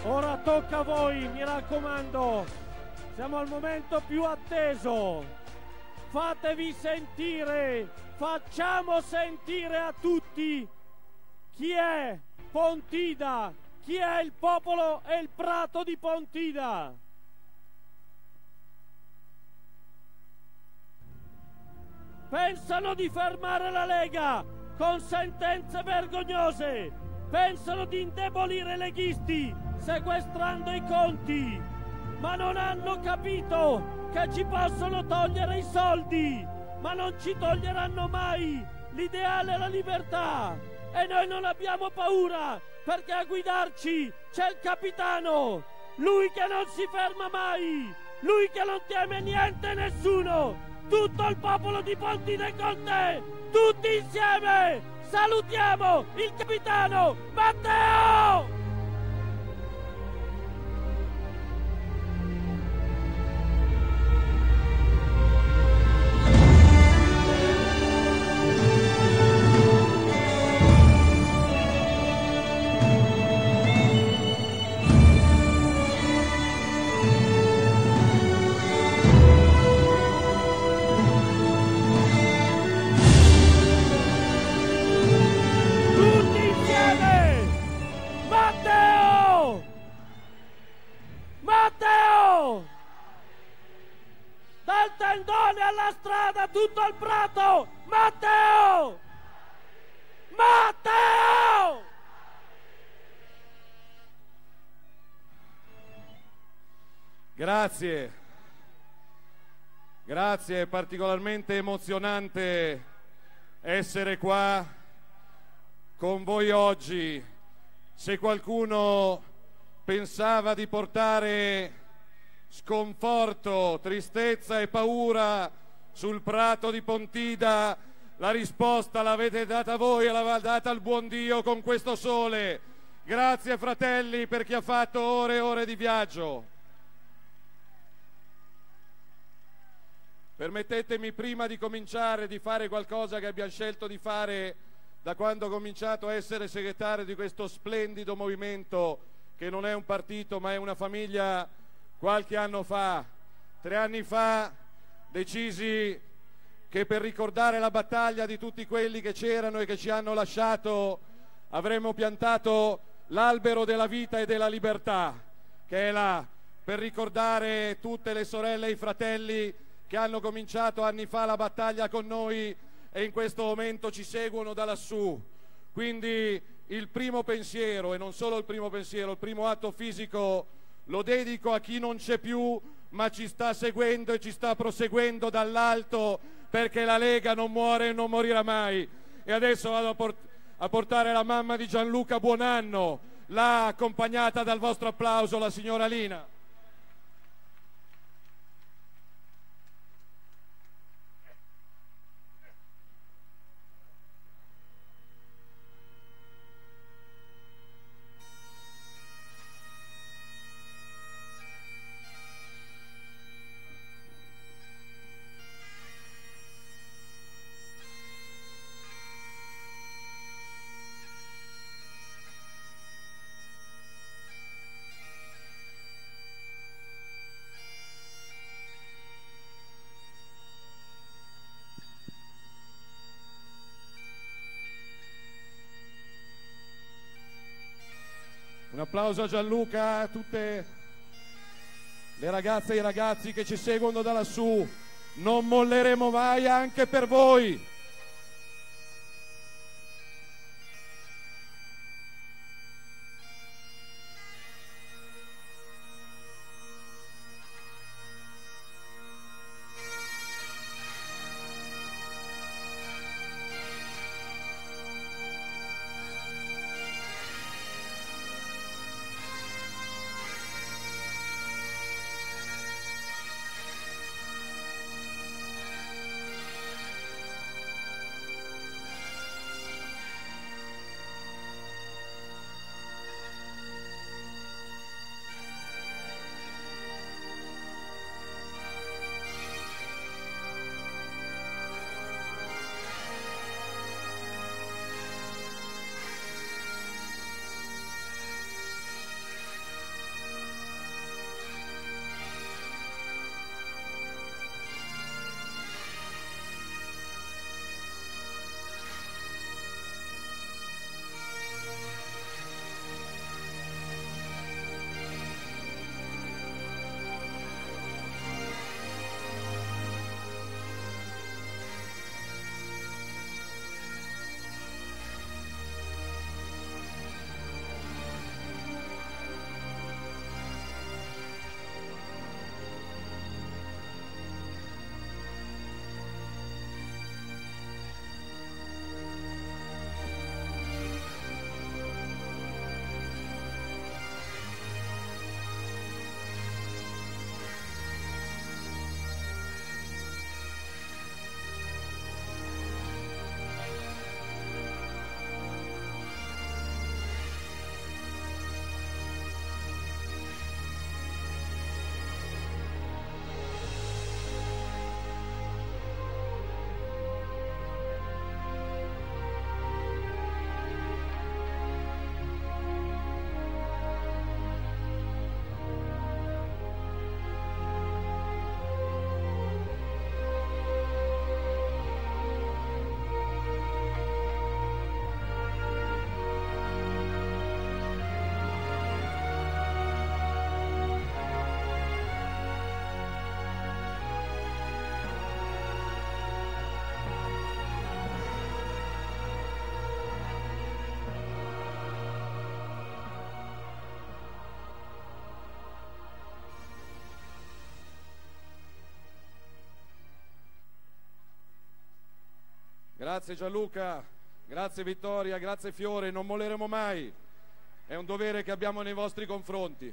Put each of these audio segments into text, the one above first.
Ora tocca a voi, mi raccomando. Siamo al momento più atteso. Fatevi sentire, facciamo sentire a tutti chi è Pontida, chi è il popolo e il prato di Pontida. Pensano di fermare la Lega con sentenze vergognose, pensano di indebolire i leghisti sequestrando i conti, ma non hanno capito che ci possono togliere i soldi, ma non ci toglieranno mai l'ideale e la libertà. E noi non abbiamo paura, perché a guidarci c'è il capitano, lui che non si ferma mai, lui che non teme niente e nessuno. Tutto il popolo di Pontida è con te, tutti insieme salutiamo il capitano Matteo! Matteo! Dal tendone alla strada, tutto al prato! Matteo! Matteo! Grazie. Grazie, è particolarmente emozionante essere qua con voi oggi. Se qualcuno pensava di portare sconforto, tristezza e paura sul prato di Pontida, la risposta l'avete data voi e l'aveva data il buon Dio con questo sole. Grazie fratelli per chi ha fatto ore e ore di viaggio. Permettetemi prima di cominciare di fare qualcosa che abbiamo scelto di fare da quando ho cominciato a essere segretario di questo splendido movimento che non è un partito ma è una famiglia. Qualche anno fa, 3 anni fa, decisi che per ricordare la battaglia di tutti quelli che c'erano e che ci hanno lasciato avremmo piantato l'albero della vita e della libertà, che è là per ricordare tutte le sorelle e i fratelli che hanno cominciato anni fa la battaglia con noi e in questo momento ci seguono da lassù. Quindi il primo pensiero, e non solo il primo pensiero, il primo atto fisico lo dedico a chi non c'è più ma ci sta seguendo e ci sta proseguendo dall'alto, perché la Lega non muore e non morirà mai. E adesso vado a portare la mamma di Gianluca Buonanno, là accompagnata dal vostro applauso, la signora Lina. Un applauso a Gianluca, a tutte le ragazze e i ragazzi che ci seguono da lassù. Non molleremo mai anche per voi. Grazie Gianluca, grazie Vittoria, grazie Fiore, non molleremo mai, è un dovere che abbiamo nei vostri confronti.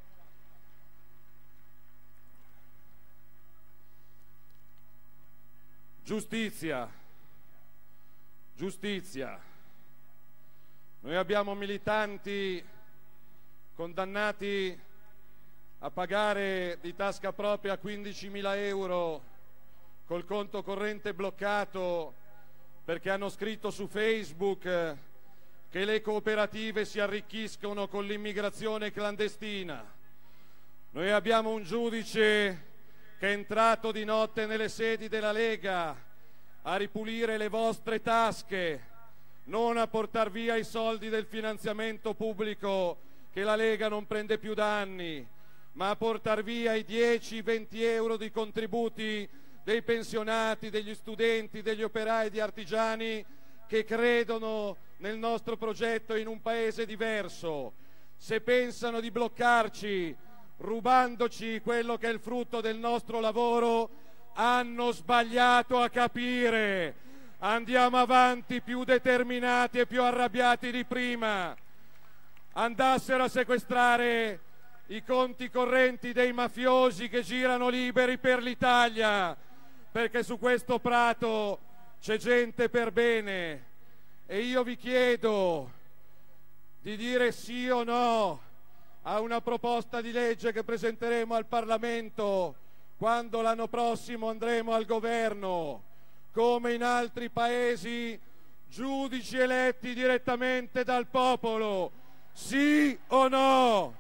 Giustizia, giustizia. Noi abbiamo militanti condannati a pagare di tasca propria 15.000 euro col conto corrente bloccato perché hanno scritto su Facebook che le cooperative si arricchiscono con l'immigrazione clandestina. Noi abbiamo un giudice che è entrato di notte nelle sedi della Lega a ripulire le vostre tasche, non a portar via i soldi del finanziamento pubblico che la Lega non prende più da anni, ma a portar via i 10-20 euro di contributi dei pensionati, degli studenti, degli operai, di artigiani che credono nel nostro progetto in un paese diverso. Se pensano di bloccarci rubandoci quello che è il frutto del nostro lavoro, hanno sbagliato a capire. Andiamo avanti più determinati e più arrabbiati di prima. Andassero a sequestrare i conti correnti dei mafiosi che girano liberi per l'Italia, perché su questo prato c'è gente per bene. E io vi chiedo di dire sì o no a una proposta di legge che presenteremo al Parlamento quando l'anno prossimo andremo al governo. Come in altri paesi, giudici eletti direttamente dal popolo. Sì o no?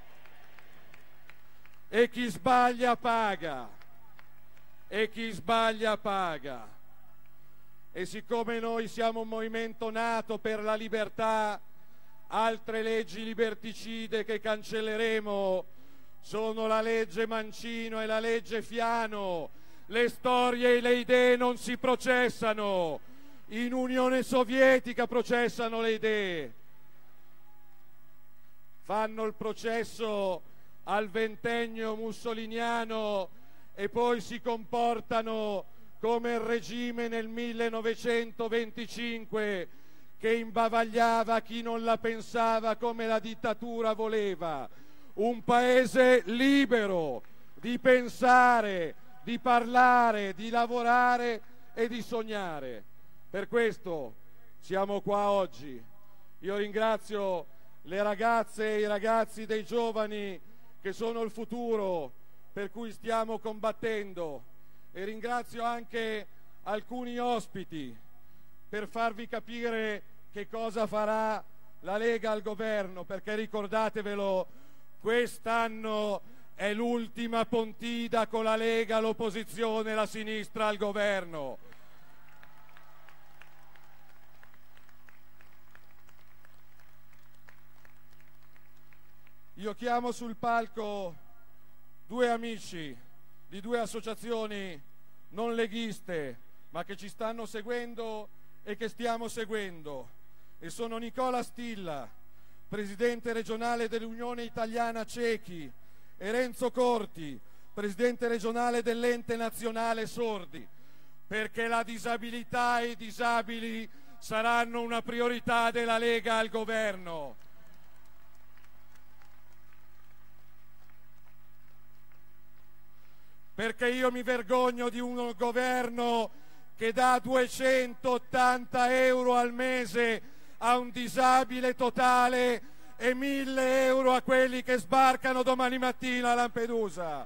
E chi sbaglia paga. E chi sbaglia paga. E siccome noi siamo un movimento nato per la libertà, altre leggi liberticide che cancelleremo sono la legge Mancino e la legge Fiano. Le storie e le idee non si processano. In Unione Sovietica processano le idee. Fanno il processo al ventennio mussoliniano e poi si comportano come il regime nel 1925 che imbavagliava chi non la pensava come la dittatura voleva. Un paese libero di pensare, di parlare, di lavorare e di sognare. Per questo siamo qua oggi. Io ringrazio le ragazze e i ragazzi dei giovani che sono il futuro per cui stiamo combattendo, e ringrazio anche alcuni ospiti per farvi capire che cosa farà la Lega al governo, perché ricordatevelo, quest'anno è l'ultima Pontida con la Lega, l'opposizione e la sinistra al governo. Io chiamo sul palco due amici di due associazioni non leghiste, ma che ci stanno seguendo e che stiamo seguendo, e sono Nicola Stilla, presidente regionale dell'Unione Italiana Ciechi, e Renzo Corti, presidente regionale dell'Ente Nazionale Sordi, perché la disabilità e i disabili saranno una priorità della Lega al governo. Perché io mi vergogno di un governo che dà 280 euro al mese a un disabile totale e 1.000 euro a quelli che sbarcano domani mattina a Lampedusa.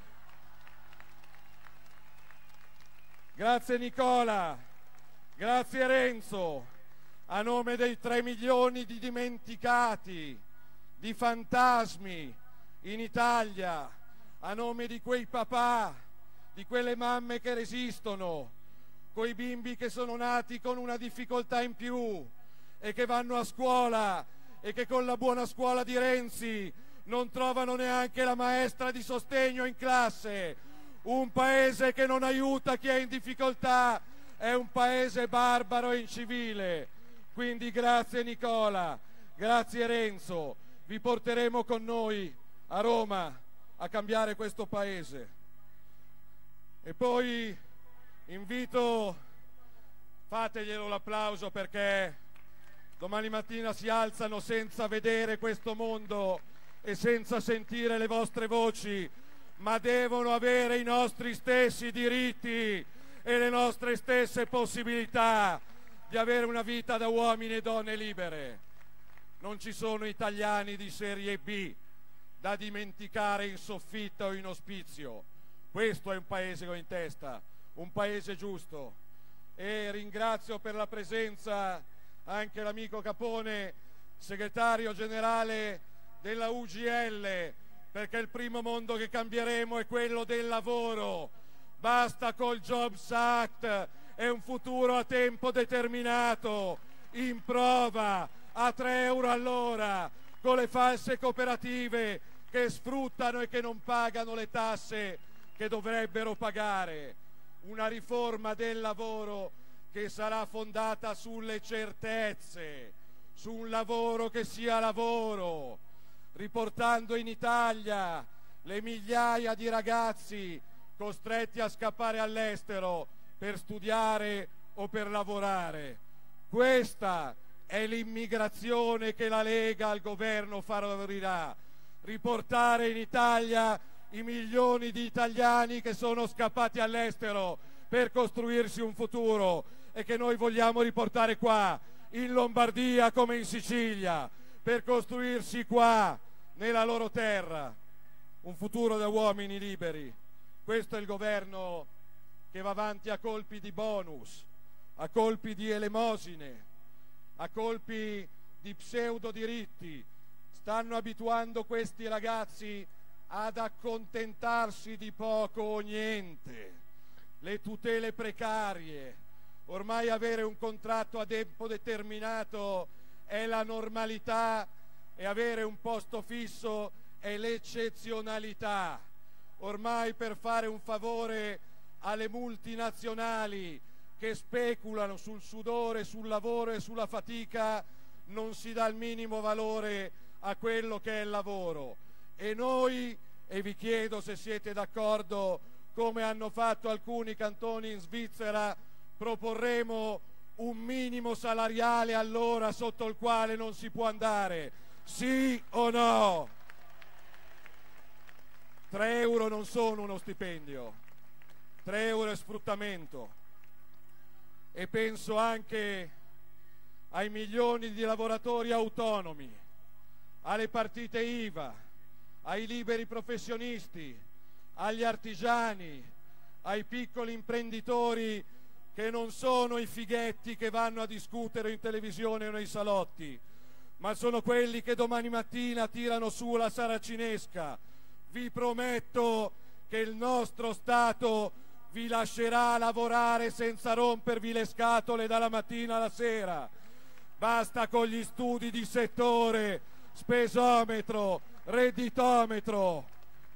Grazie Nicola, grazie Renzo, a nome dei 3 milioni di dimenticati, di fantasmi in Italia, a nome di quei papà, di quelle mamme che resistono, coi bimbi che sono nati con una difficoltà in più e che vanno a scuola e che con la buona scuola di Renzi non trovano neanche la maestra di sostegno in classe. Un paese che non aiuta chi è in difficoltà è un paese barbaro e incivile. Quindi grazie Nicola, grazie Renzo, vi porteremo con noi a Roma a cambiare questo paese. E poi invito Fateglielo l'applauso, perché domani mattina si alzano senza vedere questo mondo e senza sentire le vostre voci, ma devono avere i nostri stessi diritti e le nostre stesse possibilità di avere una vita da uomini e donne libere. Non ci sono italiani di serie B da dimenticare in soffitta o in ospizio. Questo è un paese con in testa, un paese giusto. E ringrazio per la presenza anche l'amico Capone, segretario generale della UGL, perché il primo mondo che cambieremo è quello del lavoro. Basta col Jobs Act, è un futuro a tempo determinato, in prova, a 3 euro all'ora, con le false cooperative che sfruttano e che non pagano le tasse che dovrebbero pagare. Una riforma del lavoro che sarà fondata sulle certezze, su un lavoro che sia lavoro, riportando in Italia le migliaia di ragazzi costretti a scappare all'estero per studiare o per lavorare. Questa è l'immigrazione che la Lega al governo favorirà. Riportare in Italia i milioni di italiani che sono scappati all'estero per costruirsi un futuro e che noi vogliamo riportare qua, in Lombardia come in Sicilia, per costruirsi qua, nella loro terra, un futuro da uomini liberi. Questo è il governo che va avanti a colpi di bonus, a colpi di elemosine, a colpi di pseudo diritti. Stanno abituando questi ragazzi ad accontentarsi di poco o niente, le tutele precarie. Ormai avere un contratto a tempo determinato è la normalità e avere un posto fisso è l'eccezionalità. Ormai per fare un favore alle multinazionali che speculano sul sudore, sul lavoro e sulla fatica non si dà il minimo valore a quello che è il lavoro. E noi, e vi chiedo se siete d'accordo, come hanno fatto alcuni cantoni in Svizzera, proporremo un minimo salariale all'ora sotto il quale non si può andare. Sì o no? 3 euro non sono uno stipendio, 3 euro è sfruttamento. E penso anche ai milioni di lavoratori autonomi, alle partite IVA, ai liberi professionisti, agli artigiani, ai piccoli imprenditori che non sono i fighetti che vanno a discutere in televisione o nei salotti, ma sono quelli che domani mattina tirano su la saracinesca. Vi prometto che il nostro Stato vi lascerà lavorare senza rompervi le scatole dalla mattina alla sera. Basta con gli studi di settore, spesometro, redditometro.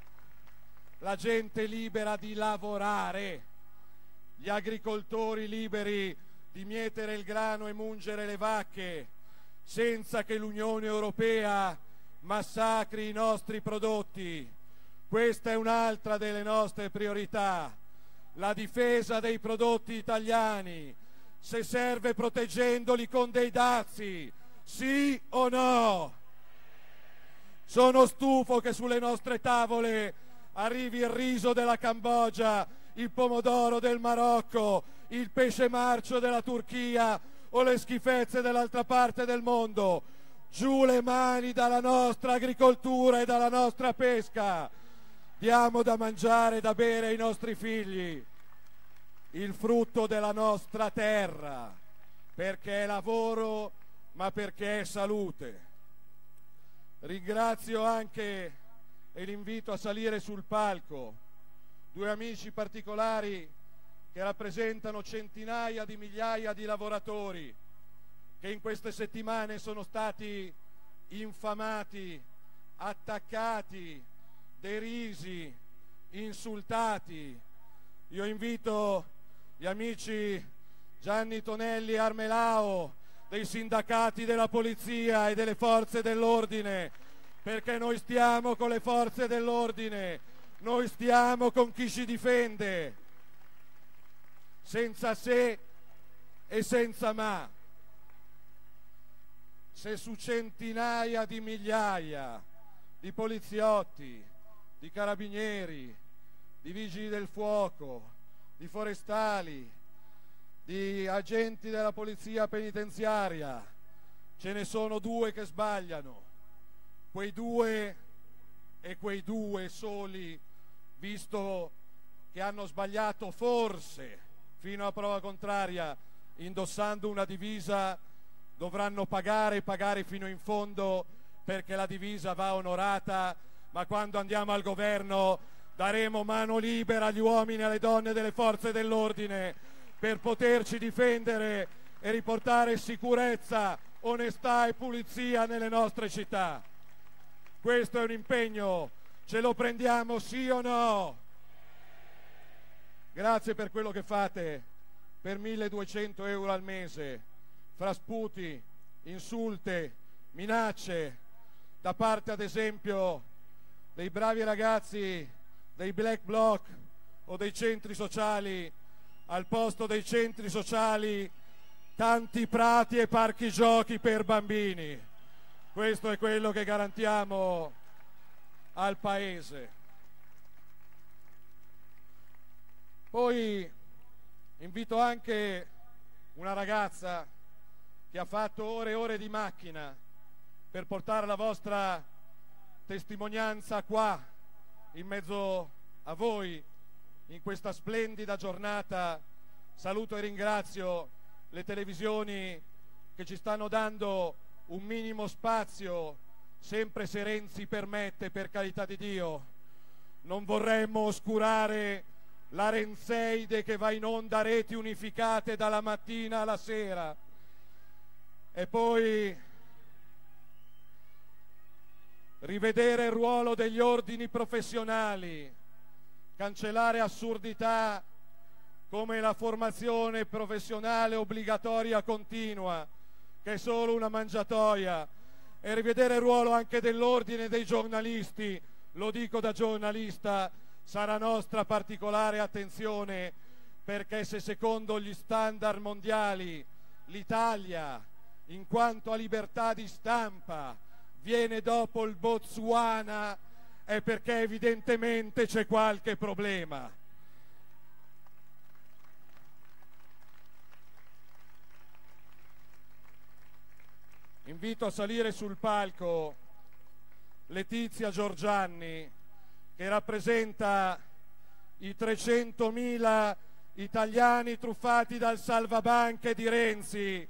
La gente libera di lavorare, gli agricoltori liberi di mietere il grano e mungere le vacche, senza che l'Unione Europea massacri i nostri prodotti. Questa è un'altra delle nostre priorità, la difesa dei prodotti italiani, se serve proteggendoli con dei dazi, sì o no? Sono stufo che sulle nostre tavole arrivi il riso della Cambogia, il pomodoro del Marocco, il pesce marcio della Turchia o le schifezze dell'altra parte del mondo. Giù le mani dalla nostra agricoltura e dalla nostra pesca. Diamo da mangiare e da bere ai nostri figli il frutto della nostra terra, perché è lavoro ma perché è salute. Ringrazio anche e l'invito a salire sul palco 2 amici particolari che rappresentano centinaia di migliaia di lavoratori che in queste settimane sono stati infamati, attaccati, derisi, insultati. Io invito gli amici Gianni Tonelli e Armelao dei sindacati della polizia e delle forze dell'ordine, perché noi stiamo con le forze dell'ordine, noi stiamo con chi ci difende. Senza se e senza ma. Se su centinaia di migliaia di poliziotti, di carabinieri, di vigili del fuoco, di forestali, di agenti della polizia penitenziaria, ce ne sono 2 che sbagliano, quei 2 e quei 2 soli, visto che hanno sbagliato forse fino a prova contraria indossando una divisa, dovranno pagare fino in fondo, perché la divisa va onorata, ma quando andiamo al governo daremo mano libera agli uomini e alle donne delle forze dell'ordine per poterci difendere e riportare sicurezza, onestà e pulizia nelle nostre città. Questo è un impegno, ce lo prendiamo sì o no? Grazie per quello che fate, per 1.200 euro al mese, fra sputi, insulte, minacce, da parte ad esempio dei bravi ragazzi dei Black Bloc o dei centri sociali. Al posto dei centri sociali tanti prati e parchi giochi per bambini. Questo è quello che garantiamo al Paese. Poi invito anche una ragazza che ha fatto ore e ore di macchina per portare la vostra testimonianza qua in mezzo a voi in questa splendida giornata. Saluto e ringrazio le televisioni che ci stanno dando un minimo spazio, sempre se Renzi permette, per carità di Dio. Non vorremmo oscurare la Renzeide che va in onda a reti unificate dalla mattina alla sera. E poi rivedere il ruolo degli ordini professionali, cancellare assurdità come la formazione professionale obbligatoria continua, che è solo una mangiatoia, e rivedere il ruolo anche dell'ordine dei giornalisti. Lo dico da giornalista, sarà nostra particolare attenzione, perché se secondo gli standard mondiali l'Italia, in quanto a libertà di stampa, viene dopo il Botswana, è perché evidentemente c'è qualche problema. Invito a salire sul palco Letizia Giorgianni, che rappresenta i 300.000 italiani truffati dal salvabanche di Renzi.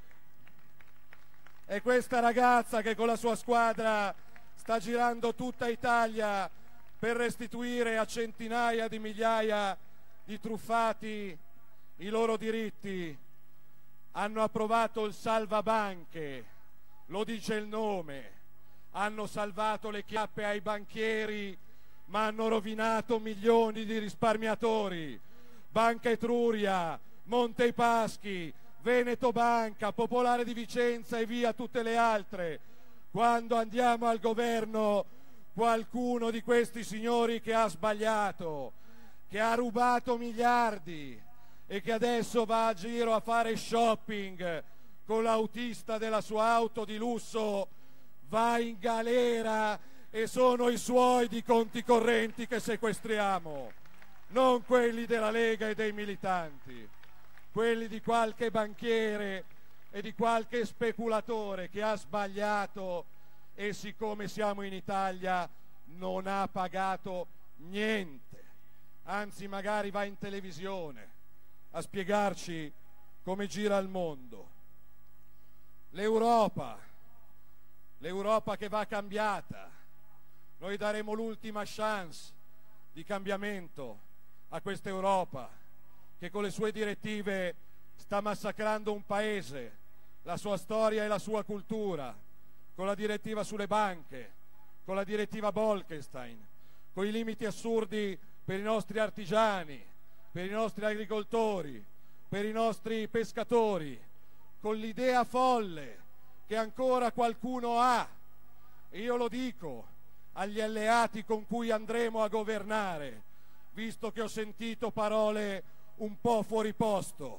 È questa ragazza che con la sua squadra sta girando tutta Italia per restituire a centinaia di migliaia di truffati i loro diritti. Hanno approvato il salvabanche, lo dice il nome, hanno salvato le chiappe ai banchieri, ma hanno rovinato milioni di risparmiatori. Banca Etruria, Monte dei Paschi, Veneto Banca, Popolare di Vicenza e via tutte le altre. Quando andiamo al governo, qualcuno di questi signori che ha sbagliato, che ha rubato miliardi e che adesso va a giro a fare shopping con l'autista della sua auto di lusso, va in galera, e sono i suoi di conti correnti che sequestriamo, non quelli della Lega e dei militanti, quelli di qualche banchiere e di qualche speculatore che ha sbagliato e, siccome siamo in Italia, non ha pagato niente, anzi magari va in televisione a spiegarci come gira il mondo. L'Europa che va cambiata. Noi daremo l'ultima chance di cambiamento a questa Europa che con le sue direttive sta massacrando un paese, la sua storia e la sua cultura, con la direttiva sulle banche, con la direttiva Bolkestein, con i limiti assurdi per i nostri artigiani, per i nostri agricoltori, per i nostri pescatori, con l'idea folle che ancora qualcuno ha, e io lo dico agli alleati con cui andremo a governare, visto che ho sentito parole un po' fuori posto,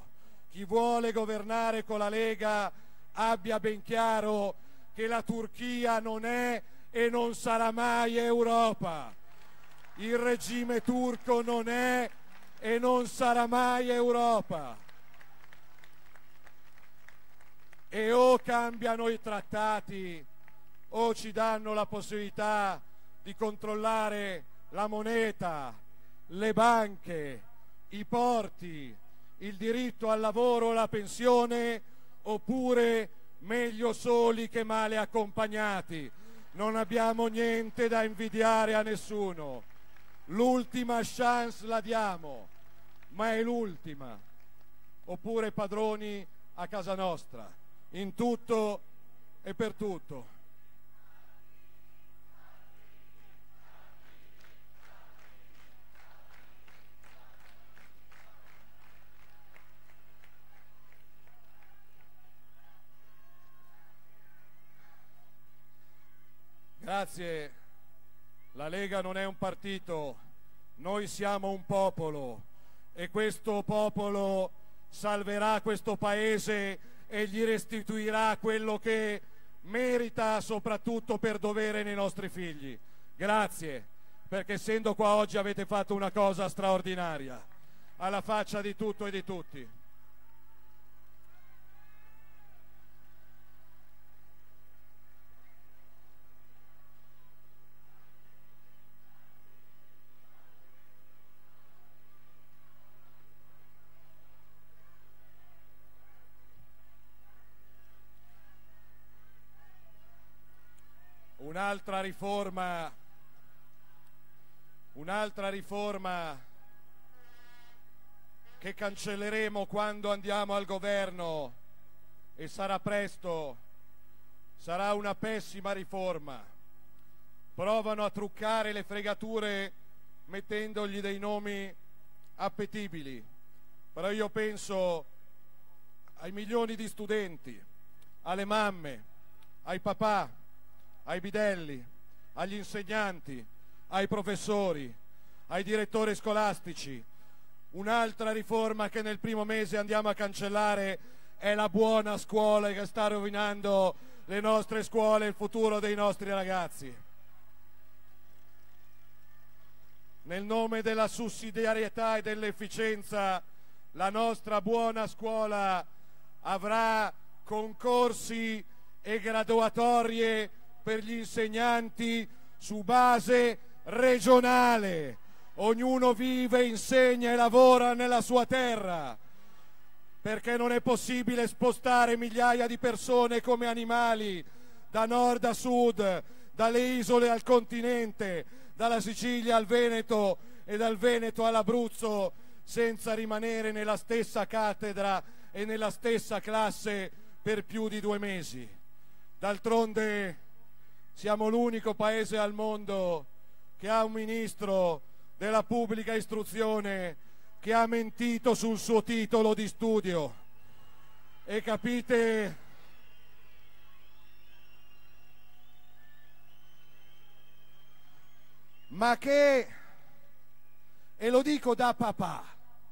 chi vuole governare con la Lega abbia ben chiaro che la Turchia non è e non sarà mai Europa. Il regime turco non è e non sarà mai Europa. E o cambiano i trattati o ci danno la possibilità di controllare la moneta, le banche, i porti, il diritto al lavoro, la pensione, oppure meglio soli che male accompagnati. Non abbiamo niente da invidiare a nessuno. L'ultima chance la diamo, ma è l'ultima. Oppure padroni a casa nostra, in tutto e per tutto. Grazie. La Lega non è un partito, noi siamo un popolo e questo popolo salverà questo paese e gli restituirà quello che merita, soprattutto per dovere nei nostri figli. Grazie, perché essendo qua oggi avete fatto una cosa straordinaria, alla faccia di tutto e di tutti. Un'altra riforma che cancelleremo quando andiamo al governo, e sarà presto, sarà una pessima riforma. Provano a truccare le fregature mettendogli dei nomi appetibili, però io penso ai milioni di studenti, alle mamme, ai papà, ai bidelli, agli insegnanti, ai professori, ai direttori scolastici. Un'altra riforma che nel primo mese andiamo a cancellare è la buona scuola, che sta rovinando le nostre scuole e il futuro dei nostri ragazzi. Nel nome della sussidiarietà e dell'efficienza, la nostra buona scuola avrà concorsi e graduatorie per gli insegnanti su base regionale. Ognuno vive, insegna e lavora nella sua terra, perché non è possibile spostare migliaia di persone come animali da nord a sud, dalle isole al continente, dalla Sicilia al Veneto e dal Veneto all'Abruzzo, senza rimanere nella stessa cattedra e nella stessa classe per più di 2 mesi. D'altronde siamo l'unico paese al mondo che ha un ministro della pubblica istruzione che ha mentito sul suo titolo di studio. E capite? Ma che, e lo dico da papà,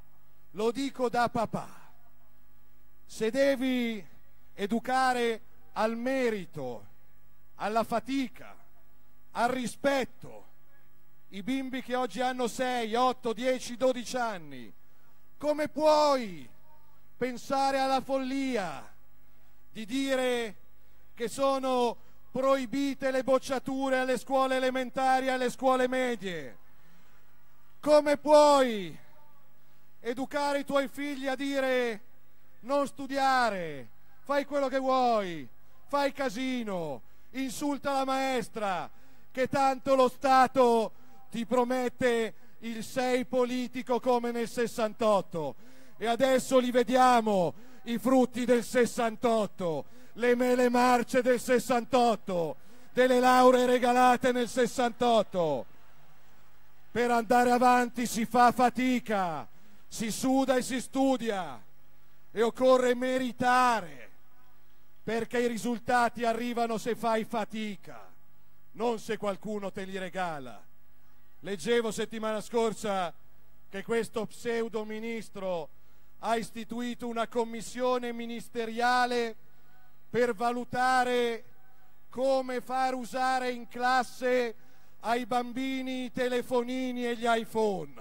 se devi educare al merito, alla fatica, al rispetto, i bimbi che oggi hanno 6, 8, 10, 12 anni, come puoi pensare alla follia di dire che sono proibite le bocciature alle scuole elementari e alle scuole medie? Come puoi educare i tuoi figli a dire non studiare, fai quello che vuoi, fai casino, insulta la maestra, che tanto lo Stato ti promette il 6 politico come nel 68, e adesso li vediamo i frutti del 68, le mele marce del 68, delle lauree regalate nel 68. Per andare avanti si fa fatica, si suda e si studia, e occorre meritare, perché i risultati arrivano se fai fatica, non se qualcuno te li regala. Leggevo settimana scorsa che questo pseudo ministro ha istituito una commissione ministeriale per valutare come far usare in classe ai bambini i telefonini e gli iPhone.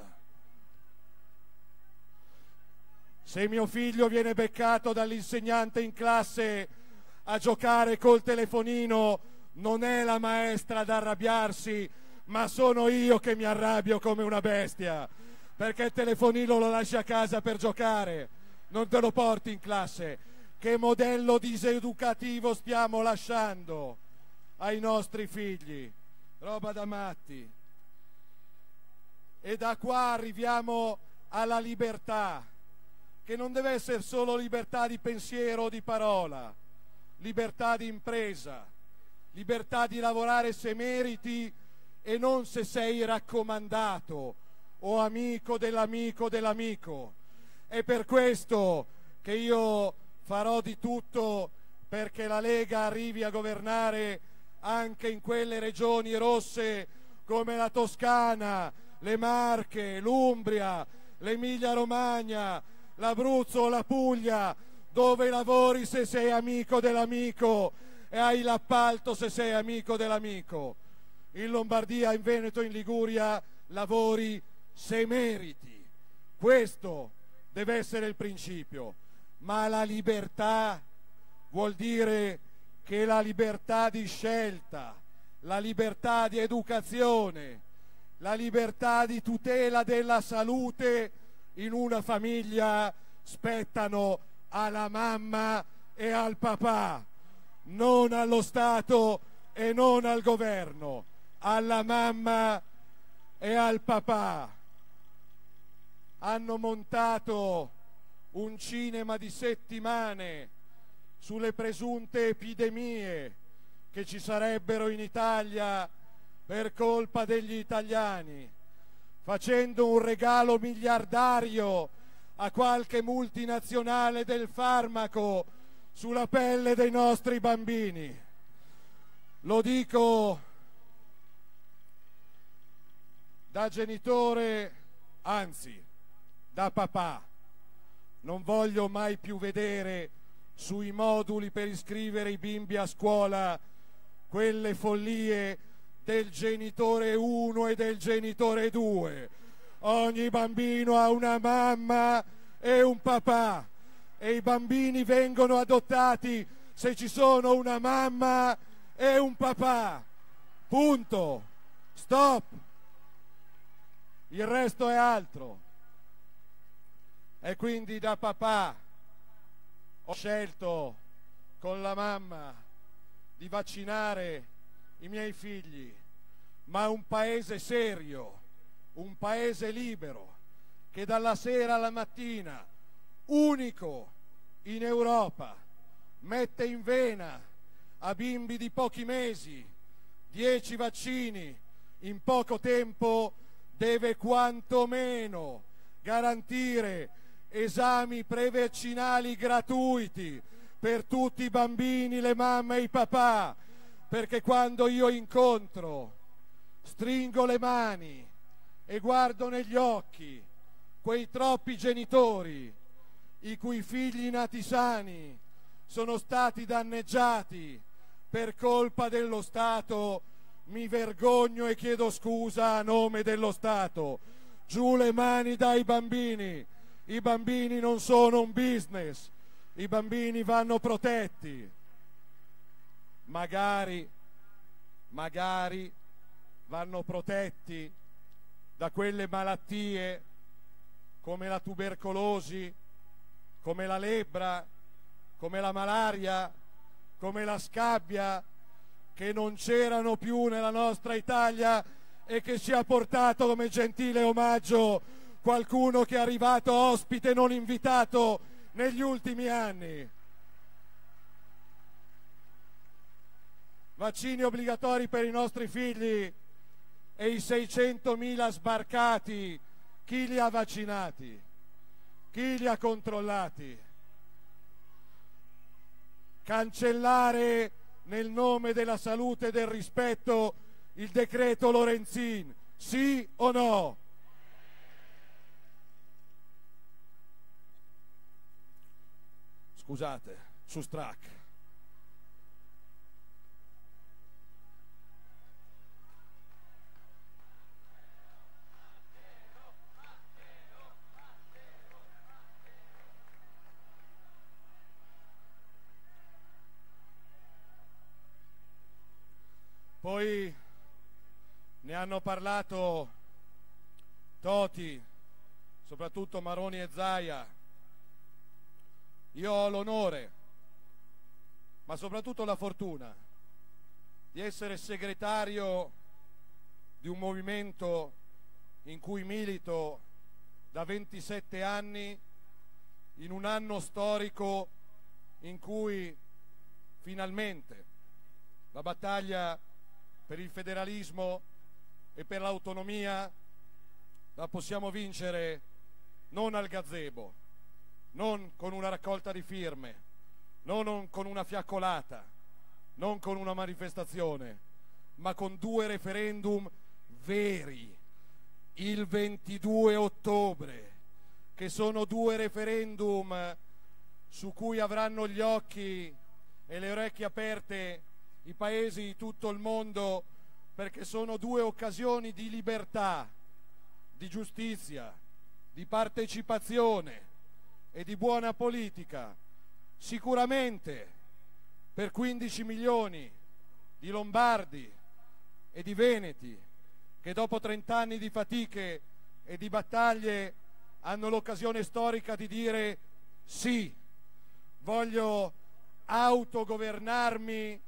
Se mio figlio viene beccato dall'insegnante in classe a giocare col telefonino, non è la maestra ad arrabbiarsi, ma sono io che mi arrabbio come una bestia, perché il telefonino lo lasci a casa per giocare, non te lo porti in classe. Che modello diseducativo stiamo lasciando ai nostri figli? Roba da matti. E da qua arriviamo alla libertà, che non deve essere solo libertà di pensiero o di parola, libertà di impresa, libertà di lavorare se meriti e non se sei raccomandato o amico dell'amico dell'amico. È per questo che io farò di tutto perché la Lega arrivi a governare anche in quelle regioni rosse come la Toscana, le Marche, l'Umbria, l'Emilia-Romagna, l'Abruzzo o la Puglia, dove lavori se sei amico dell'amico e hai l'appalto se sei amico dell'amico. In Lombardia, in Veneto, in Liguria lavori se meriti. Questo deve essere il principio. Ma la libertà vuol dire che la libertà di scelta, la libertà di educazione, la libertà di tutela della salute in una famiglia spettano alla mamma e al papà, non allo Stato e non al governo, alla mamma e al papà. Hanno montato un cinema di settimane sulle presunte epidemie che ci sarebbero in Italia per colpa degli italiani, facendo un regalo miliardario a qualche multinazionale del farmaco sulla pelle dei nostri bambini. Lo dico da genitore, anzi da papà. Non voglio mai più vedere sui moduli per iscrivere i bimbi a scuola quelle follie del genitore 1 e del genitore 2. Ogni bambino ha una mamma e un papà e i bambini vengono adottati se ci sono una mamma e un papà. Punto. Stop. Il resto è altro. E quindi da papà ho scelto con la mamma di vaccinare i miei figli, ma un paese serio, un paese libero, che dalla sera alla mattina, unico in Europa, mette in vena a bimbi di pochi mesi 10 vaccini in poco tempo, deve quantomeno garantire esami prevaccinali gratuiti per tutti i bambini, le mamme e i papà, perché quando io incontro, stringo le mani e guardo negli occhi quei troppi genitori i cui figli nati sani sono stati danneggiati per colpa dello Stato, mi vergogno e chiedo scusa a nome dello Stato. Giù le mani dai bambini. I bambini non sono un business, i bambini vanno protetti. Magari vanno protetti da quelle malattie come la tubercolosi, come la lebbra, come la malaria, come la scabbia, che non c'erano più nella nostra Italia e che ci ha portato come gentile omaggio qualcuno che è arrivato ospite non invitato negli ultimi anni. Vaccini obbligatori per i nostri figli e i 600.000 sbarcati, chi li ha vaccinati? Chi li ha controllati? Cancellare nel nome della salute e del rispetto il decreto Lorenzin, sì o no? scusate, su Strack. Poi ne hanno parlato Toti, soprattutto Maroni e Zaia. Io ho l'onore, ma soprattutto la fortuna, di essere segretario di un movimento in cui milito da 27 anni, in un anno storico in cui finalmente la battaglia per il federalismo e per l'autonomia la possiamo vincere non al gazebo, non con una raccolta di firme, non con una fiaccolata, non con una manifestazione, ma con 2 referendum veri, il 22 ottobre, che sono 2 referendum su cui avranno gli occhi e le orecchie aperte i paesi di tutto il mondo, perché sono 2 occasioni di libertà, di giustizia, di partecipazione e di buona politica, sicuramente per 15 milioni di lombardi e di veneti che dopo 30 anni di fatiche e di battaglie hanno l'occasione storica di dire sì, voglio autogovernarmi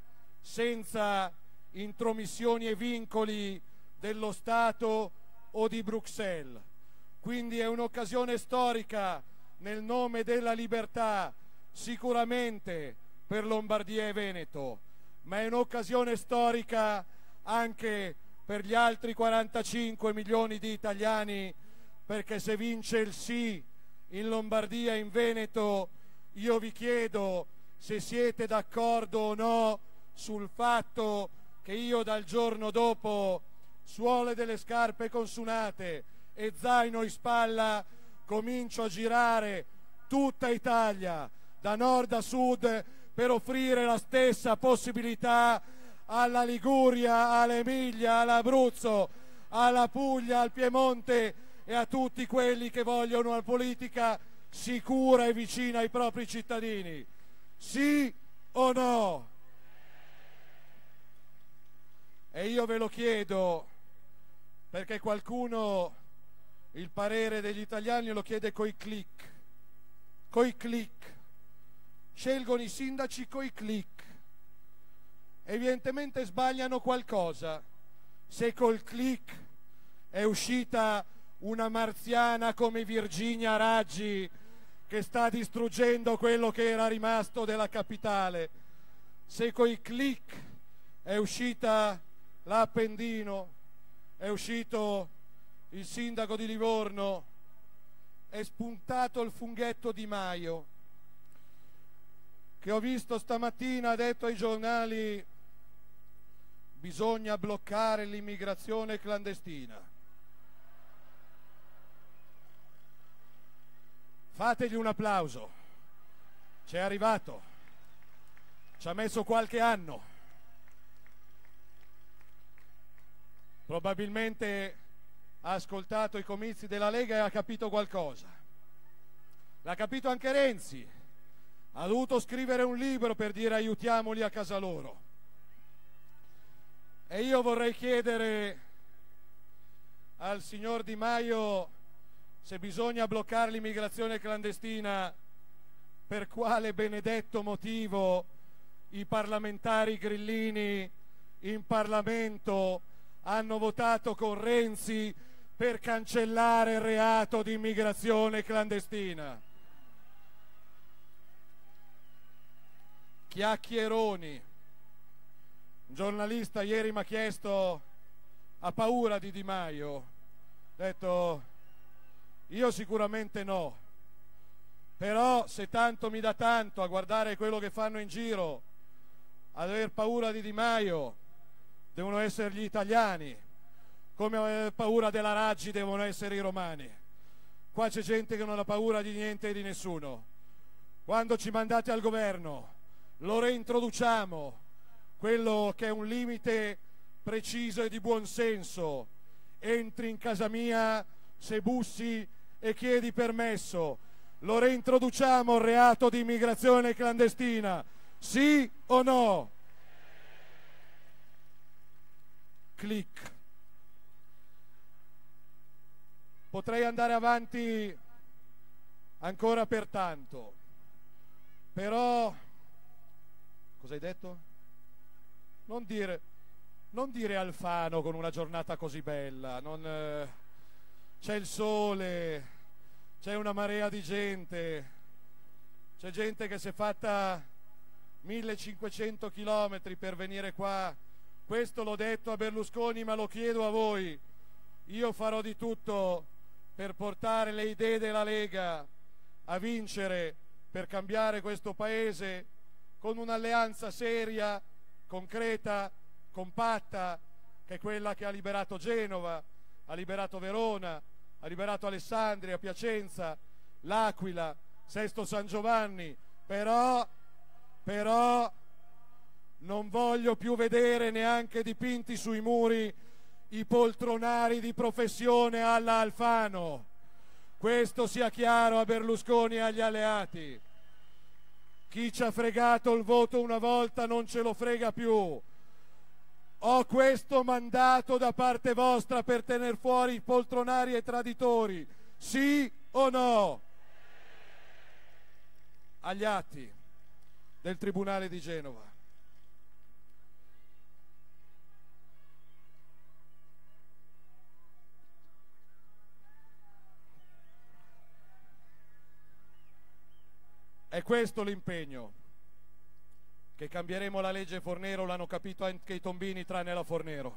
senza intromissioni e vincoli dello Stato o di Bruxelles. Quindi è un'occasione storica nel nome della libertà, sicuramente per Lombardia e Veneto, ma è un'occasione storica anche per gli altri 45 milioni di italiani, perché se vince il sì in Lombardia e in Veneto, io vi chiedo se siete d'accordo o no sul fatto che io dal giorno dopo, suole delle scarpe consunate e zaino in spalla, comincio a girare tutta Italia, da nord a sud, per offrire la stessa possibilità alla Liguria, all'Emilia, all'Abruzzo, alla Puglia, al Piemonte e a tutti quelli che vogliono una politica sicura e vicina ai propri cittadini. Sì o no? E io ve lo chiedo perché qualcuno il parere degli italiani lo chiede coi click. Coi click. Scelgono i sindaci coi click. Evidentemente sbagliano qualcosa. Se col click è uscita una marziana come Virginia Raggi che sta distruggendo quello che era rimasto della capitale, se coi click è uscita l'Appendino, è uscito il sindaco di Livorno, è spuntato il funghetto Di Maio, che ho visto stamattina ha detto ai giornali: bisogna bloccare l'immigrazione clandestina. Fategli un applauso, c'è arrivato, ci ha messo qualche anno. Probabilmente ha ascoltato i comizi della Lega e ha capito qualcosa. L'ha capito anche Renzi, ha dovuto scrivere un libro per dire aiutiamoli a casa loro. E io vorrei chiedere al signor Di Maio se bisogna bloccare l'immigrazione clandestina, per quale benedetto motivo i parlamentari grillini in Parlamento hanno votato con Renzi per cancellare il reato di immigrazione clandestina. Chiacchieroni. Un giornalista ieri mi ha chiesto: ha paura di Di Maio? Ho detto: io sicuramente no, però se tanto mi dà tanto a guardare quello che fanno in giro, ad aver paura di Di Maio devono essere gli italiani, come aver paura della Raggi devono essere i romani. Qua c'è gente che non ha paura di niente e di nessuno. quando ci mandate al governo, lo reintroduciamo, quello che è un limite preciso e di buon senso. Entri in casa mia se bussi e chiedi permesso. Lo reintroduciamo il reato di immigrazione clandestina, sì o no? Clic. Potrei andare avanti ancora per tanto, però cosa hai detto? Non dire Alfano con una giornata così bella, c'è il sole, c'è una marea di gente, c'è gente che si è fatta 1500 chilometri per venire qua. Questo l'ho detto a Berlusconi, ma lo chiedo a voi. Io farò di tutto per portare le idee della Lega a vincere, per cambiare questo Paese con un'alleanza seria, concreta, compatta, che è quella che ha liberato Genova, ha liberato Verona, ha liberato Alessandria, Piacenza, L'Aquila, Sesto San Giovanni. Però non voglio più vedere neanche dipinti sui muri i poltronari di professione alla Alfano. Questo sia chiaro a Berlusconi e agli alleati. Chi ci ha fregato il voto una volta non ce lo frega più. Ho questo mandato da parte vostra per tener fuori i poltronari e traditori, sì o no? Agli atti del Tribunale di Genova. È questo l'impegno, che cambieremo la legge Fornero, l'hanno capito anche i tombini tranne la Fornero.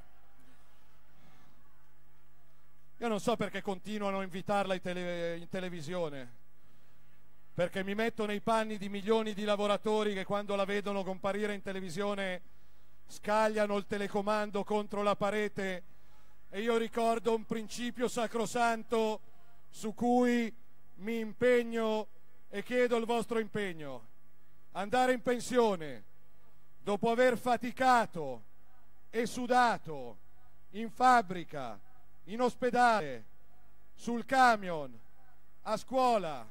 Io non so perché continuano a invitarla in televisione, perché mi metto nei panni di milioni di lavoratori che quando la vedono comparire in televisione scagliano il telecomando contro la parete, e io ricordo un principio sacrosanto su cui mi impegno e chiedo il vostro impegno: andare in pensione dopo aver faticato e sudato in fabbrica, in ospedale, sul camion, a scuola.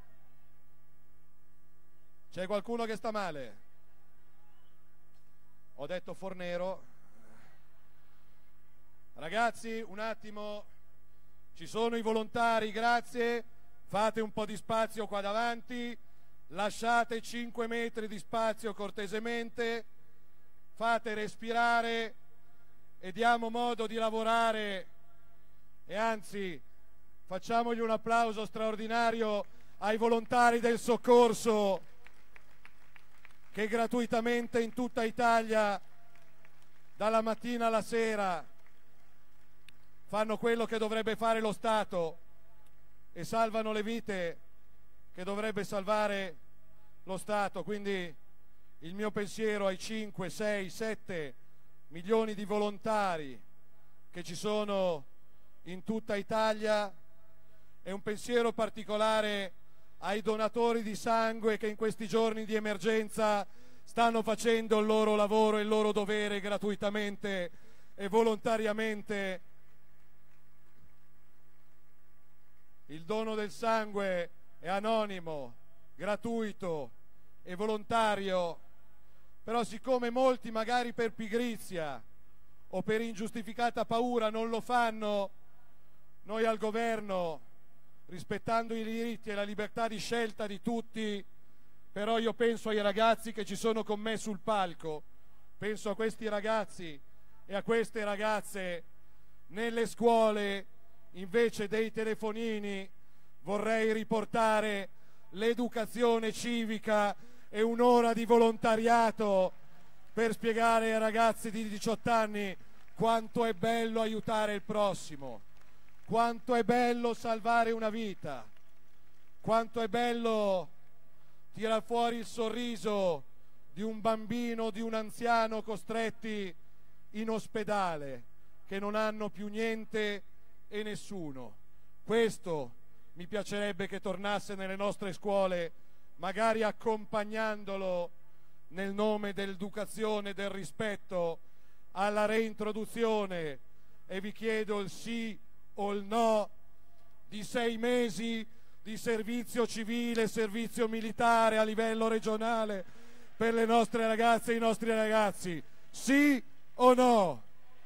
C'è qualcuno che sta male? Ho detto Fornero. Ragazzi, un attimo, ci sono i volontari, grazie. Fate un po' di spazio qua davanti, lasciate 5 metri di spazio cortesemente, fate respirare e diamo modo di lavorare. E anzi, facciamogli un applauso straordinario ai volontari del soccorso che gratuitamente in tutta Italia, dalla mattina alla sera, fanno quello che dovrebbe fare lo Stato e salvano le vite che dovrebbe salvare lo Stato. Quindi il mio pensiero ai 5, 6, 7 milioni di volontari che ci sono in tutta Italia, è un pensiero particolare ai donatori di sangue che in questi giorni di emergenza stanno facendo il loro lavoro e il loro dovere gratuitamente e volontariamente. Il dono del sangue è anonimo, gratuito e volontario, però siccome molti magari per pigrizia o per ingiustificata paura non lo fanno, noi al governo, rispettando i diritti e la libertà di scelta di tutti, però io penso ai ragazzi che ci sono con me sul palco, penso a questi ragazzi e a queste ragazze nelle scuole. Invece dei telefonini vorrei riportare l'educazione civica e un'ora di volontariato per spiegare ai ragazzi di 18 anni quanto è bello aiutare il prossimo, quanto è bello salvare una vita, quanto è bello tirar fuori il sorriso di un bambino, di un anziano costretti in ospedale, che non hanno più niente e nessuno. Questo mi piacerebbe che tornasse nelle nostre scuole magari accompagnandolo nel nome dell'educazione e del rispetto alla reintroduzione, e vi chiedo il sì o il no, di 6 mesi di servizio civile e servizio militare a livello regionale per le nostre ragazze e i nostri ragazzi. Sì o no?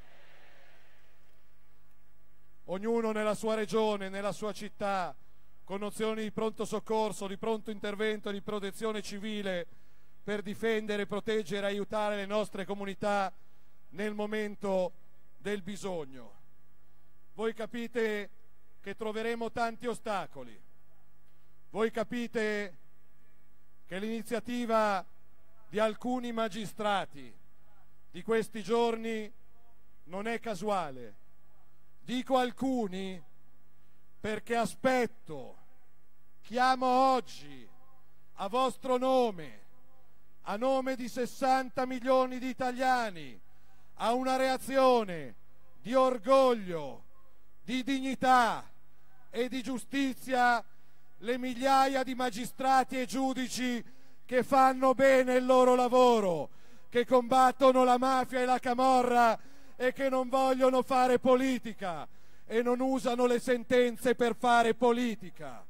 Ognuno nella sua regione, nella sua città, con nozioni di pronto soccorso, di pronto intervento, di protezione civile, per difendere, proteggere e aiutare le nostre comunità nel momento del bisogno. Voi capite che troveremo tanti ostacoli. Voi capite che l'iniziativa di alcuni magistrati di questi giorni non è casuale. Dico alcuni perché chiamo oggi a vostro nome, a nome di 60 milioni di italiani, a una reazione di orgoglio, di dignità e di giustizia le migliaia di magistrati e giudici che fanno bene il loro lavoro, che combattono la mafia e la camorra e che non vogliono fare politica e non usano le sentenze per fare politica.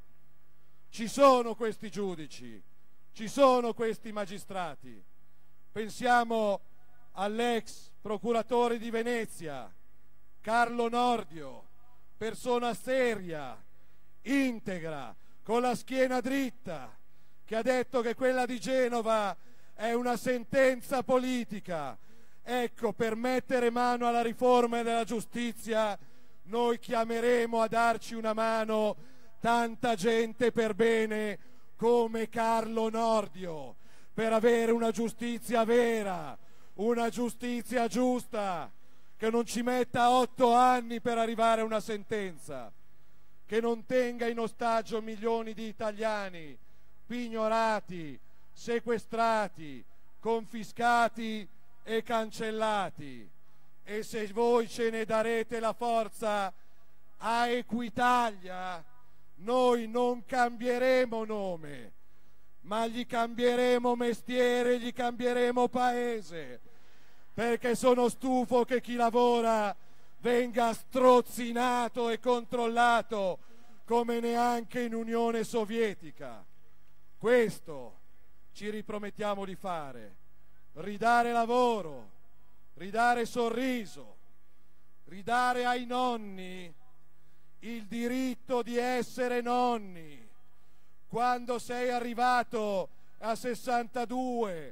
Ci sono questi giudici, ci sono questi magistrati. Pensiamo all'ex procuratore di Venezia, Carlo Nordio, persona seria, integra, con la schiena dritta, che ha detto che quella di Genova è una sentenza politica. Ecco, per mettere mano alla riforma della giustizia noi chiameremo a darci una mano tanta gente per bene come Carlo Nordio, per avere una giustizia vera, una giustizia giusta, che non ci metta 8 anni per arrivare a una sentenza, che non tenga in ostaggio milioni di italiani pignorati, sequestrati, confiscati e cancellati. E se voi ce ne darete la forza a Equitalia, noi non cambieremo nome, ma gli cambieremo mestiere, gli cambieremo paese, perché sono stufo che chi lavora venga strozzinato e controllato come neanche in Unione Sovietica. Questo ci ripromettiamo di fare: ridare lavoro, ridare sorriso, ridare ai nonni il diritto di essere nonni. Quando sei arrivato a 62,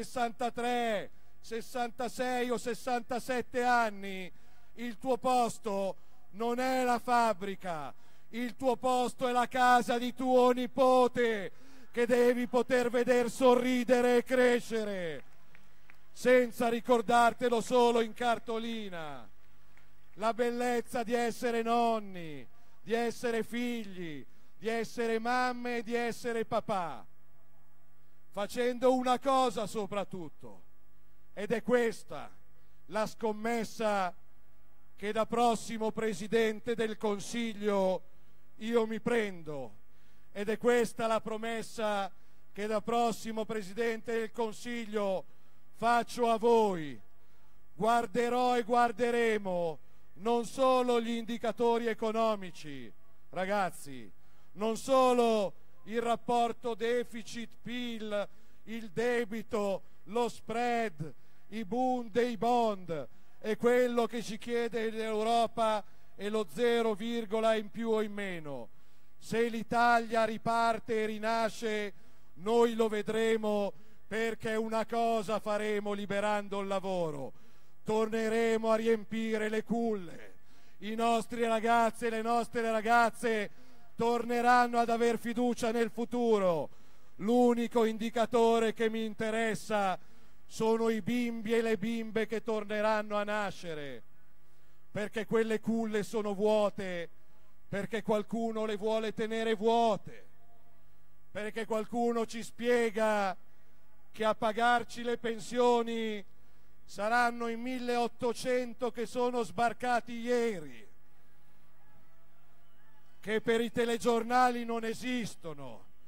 63, 66 o 67 anni, il tuo posto non è la fabbrica, il tuo posto è la casa di tuo nipote, che devi poter veder sorridere e crescere, senza ricordartelo solo in cartolina. La bellezza di essere nonni, di essere figli, di essere mamme e di essere papà, facendo una cosa soprattutto, ed è questa la scommessa che da prossimo Presidente del Consiglio io mi prendo, ed è questa la promessa che da prossimo Presidente del Consiglio faccio a voi. Guarderò e guarderemo non solo gli indicatori economici, ragazzi, non solo il rapporto deficit-PIL, il debito, lo spread, i Bund e i bond, e quello che ci chiede l'Europa è lo 0, in più o in meno. Se l'Italia riparte e rinasce, noi lo vedremo, perché una cosa faremo liberando il lavoro: torneremo a riempire le culle. I nostri ragazzi e le nostre ragazze torneranno ad aver fiducia nel futuro. L'unico indicatore che mi interessa sono i bimbi e le bimbe che torneranno a nascere, perché quelle culle sono vuote, perché qualcuno le vuole tenere vuote, perché qualcuno ci spiega che a pagarci le pensioni saranno i 1800 che sono sbarcati ieri, che per i telegiornali non esistono,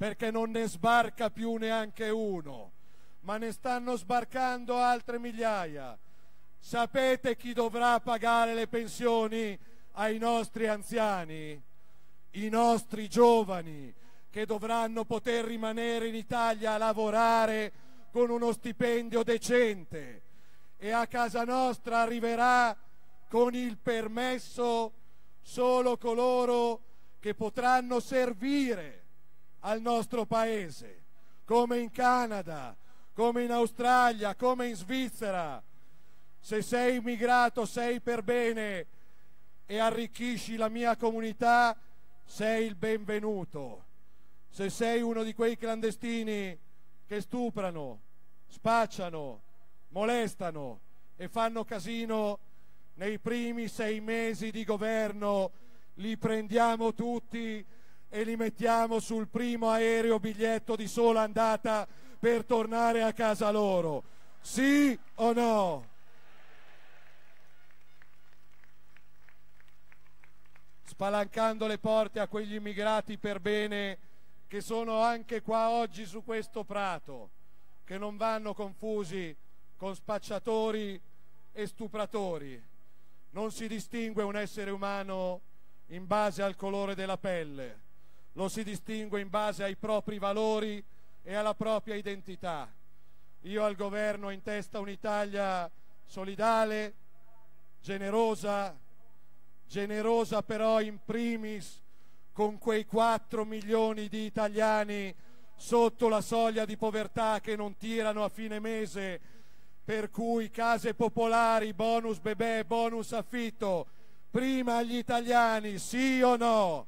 perché non ne sbarca più neanche uno, ma ne stanno sbarcando altre migliaia. Sapete chi dovrà pagare le pensioni ai nostri anziani? I nostri giovani, che dovranno poter rimanere in Italia a lavorare con uno stipendio decente, e a casa nostra arriverà con il permesso solo coloro che potranno servire al nostro paese, come in Canada, come in Australia, come in Svizzera. Se sei immigrato sei per bene e arricchisci la mia comunità, sei il benvenuto. Se sei uno di quei clandestini che stuprano, spacciano, molestano e fanno casino, nei primi 6 mesi di governo li prendiamo tutti e li mettiamo sul primo aereo biglietto di sola andata per tornare a casa loro. Sì o no? Spalancando le porte a quegli immigrati per bene che sono anche qua oggi su questo prato, che non vanno confusi con spacciatori e stupratori. Non si distingue un essere umano in base al colore della pelle, lo si distingue in base ai propri valori e alla propria identità. Io al governo ho in testa un'Italia solidale, generosa però in primis con quei 4 milioni di italiani sotto la soglia di povertà che non tirano a fine mese, per cui case popolari, bonus bebè, bonus affitto, prima agli italiani, sì o no?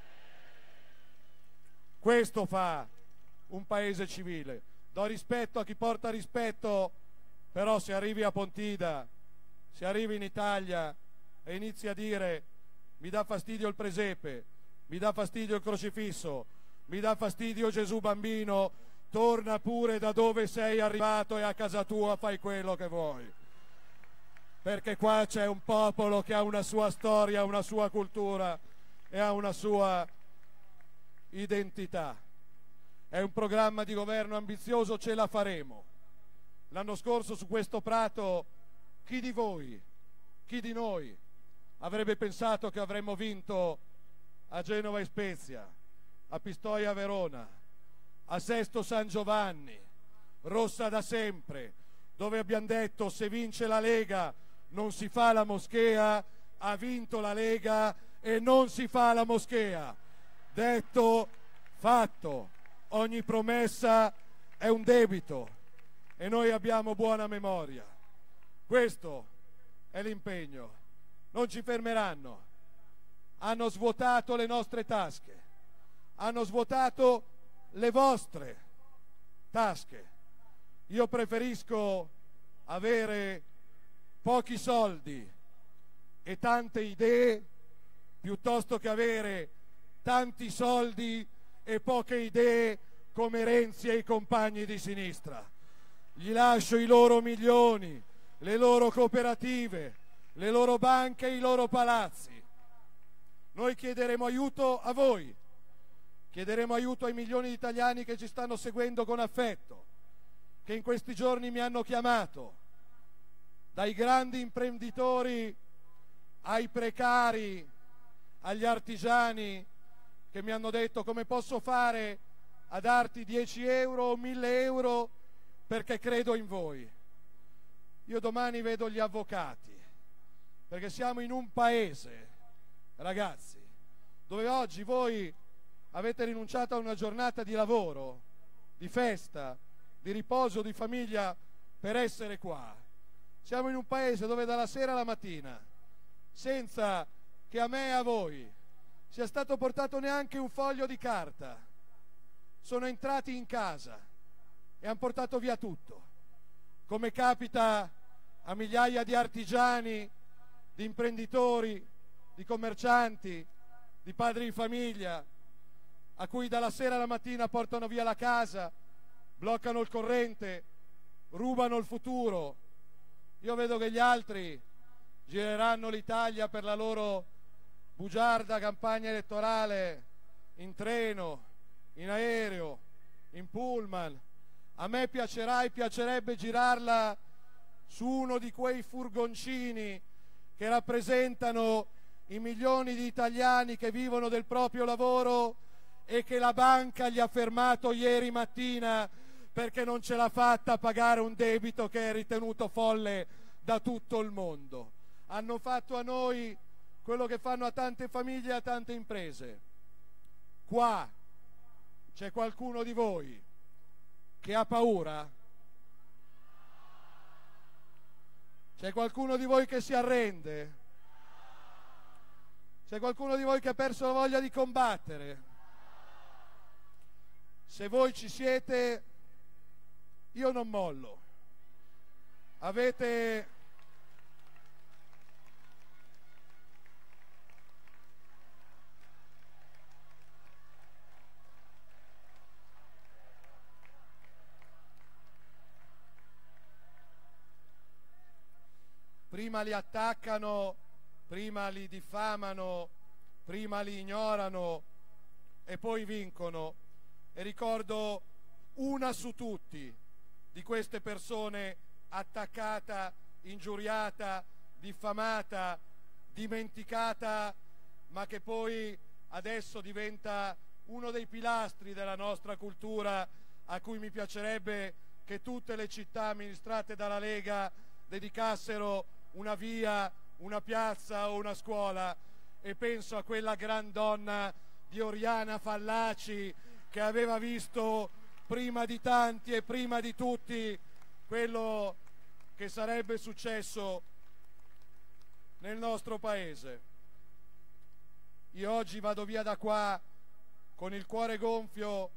Questo fa un paese civile. Do rispetto a chi porta rispetto, però se arrivi a Pontida, se arrivi in Italia e inizi a dire mi dà fastidio il presepe, mi dà fastidio il crocifisso, mi dà fastidio Gesù bambino, torna pure da dove sei arrivato e a casa tua fai quello che vuoi, perché qua c'è un popolo che ha una sua storia, una sua cultura e ha una sua identità. È un programma di governo ambizioso, ce la faremo. L'anno scorso su questo prato chi di voi, chi di noi avrebbe pensato che avremmo vinto a Genova e Spezia, a Pistoia Verona, a Sesto San Giovanni, Rossa da sempre, dove abbiamo detto se vince la Lega non si fa la moschea, ha vinto la Lega e non si fa la moschea. Detto, fatto, ogni promessa è un debito e noi abbiamo buona memoria. Questo è l'impegno. Non ci fermeranno. Hanno svuotato le nostre tasche, hanno svuotato le vostre tasche. Io preferisco avere pochi soldi e tante idee piuttosto che avere tanti soldi e poche idee come Renzi e i compagni di sinistra. Gli lascio i loro milioni, le loro cooperative, le loro banche e i loro palazzi. Noi chiederemo aiuto a voi, chiederemo aiuto ai milioni di italiani che ci stanno seguendo con affetto, che in questi giorni mi hanno chiamato, dai grandi imprenditori ai precari, agli artigiani, che mi hanno detto come posso fare a darti 10 euro o 1000 euro perché credo in voi. Io domani vedo gli avvocati, perché siamo in un paese, ragazzi, dove oggi voi avete rinunciato a una giornata di lavoro, di festa, di riposo, di famiglia per essere qua. Siamo in un paese dove dalla sera alla mattina, senza che a me e a voi sia stato portato neanche un foglio di carta, sono entrati in casa e hanno portato via tutto, come capita a migliaia di artigiani, di imprenditori, di commercianti, di padri di famiglia, a cui dalla sera alla mattina portano via la casa, bloccano il corrente, rubano il futuro. Io vedo che gli altri gireranno l'Italia per la loro bugiarda campagna elettorale in treno, in aereo, pullman. A me piacerà e piacerebbe girarla su uno di quei furgoncini che rappresentano i milioni di italiani che vivono del proprio lavoro e che la banca gli ha fermato ieri mattina perché non ce l'ha fatta a pagare un debito che è ritenuto folle da tutto il mondo. Hanno fatto a noi quello che fanno a tante famiglie e a tante imprese. Qua c'è qualcuno di voi che ha paura? C'è qualcuno di voi che si arrende? C'è qualcuno di voi che ha perso la voglia di combattere? Se voi ci siete, io non mollo. Avete... Prima li attaccano, prima li diffamano, prima li ignorano e poi vincono. E ricordo una su tutti di queste persone attaccata, ingiuriata, diffamata, dimenticata, ma che poi adesso diventa uno dei pilastri della nostra cultura, a cui mi piacerebbe che tutte le città amministrate dalla Lega dedicassero una via, una piazza o una scuola. E penso a quella gran donna di Oriana Fallaci che aveva visto prima di tanti e prima di tutti quello che sarebbe successo nel nostro paese. Io oggi vado via da qua con il cuore gonfio.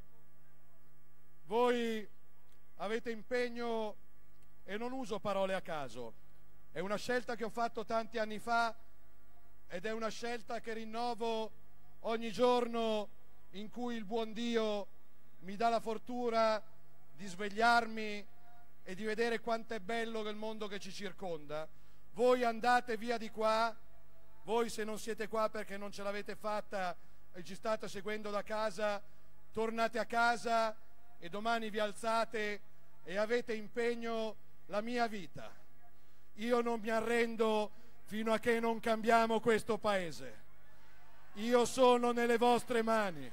Voi avete impegno, e non uso parole a caso, è una scelta che ho fatto tanti anni fa ed è una scelta che rinnovo ogni giorno in cui il buon Dio mi dà la fortuna di svegliarmi e di vedere quanto è bello il mondo che ci circonda. Voi andate via di qua, voi se non siete qua perché non ce l'avete fatta e ci state seguendo da casa, tornate a casa e domani vi alzate e avete impegno la mia vita. Io non mi arrendo fino a che non cambiamo questo paese. Io sono nelle vostre mani.